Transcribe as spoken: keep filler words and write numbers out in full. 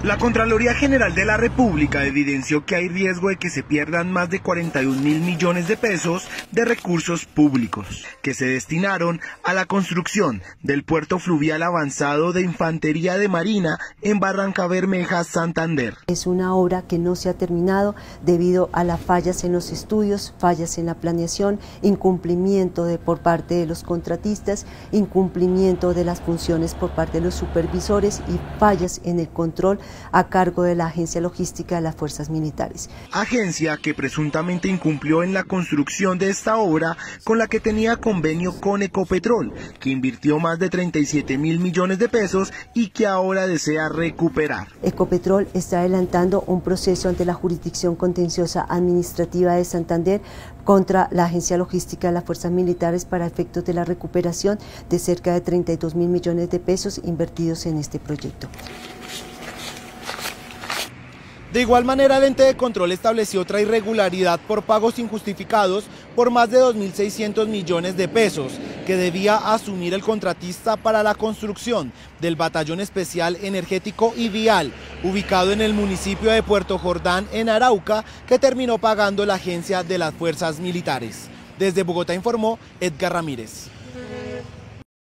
La Contraloría General de la República evidenció que hay riesgo de que se pierdan más de cuarenta y un mil millones de pesos de recursos públicos que se destinaron a la construcción del puerto fluvial avanzado de Infantería de Marina en Barrancabermeja, Santander. Es una obra que no se ha terminado debido a las fallas en los estudios, fallas en la planeación, incumplimiento de, por parte de los contratistas, incumplimiento de las funciones por parte de los supervisores y fallas en el control a cargo de la Agencia Logística de las Fuerzas Militares. Agencia que presuntamente incumplió en la construcción de esta obra con la que tenía convenio con Ecopetrol, que invirtió más de treinta y siete mil millones de pesos y que ahora desea recuperar. Ecopetrol está adelantando un proceso ante la Jurisdicción Contenciosa Administrativa de Santander contra la Agencia Logística de las Fuerzas Militares para efectos de la recuperación de cerca de treinta y dos mil millones de pesos invertidos en este proyecto. De igual manera, el ente de control estableció otra irregularidad por pagos injustificados por más de dos mil seiscientos millones de pesos que debía asumir el contratista para la construcción del Batallón Especial Energético y Vial, ubicado en el municipio de Puerto Jordán, en Arauca, que terminó pagando la Agencia de las Fuerzas Militares. Desde Bogotá informó Edgar Ramírez.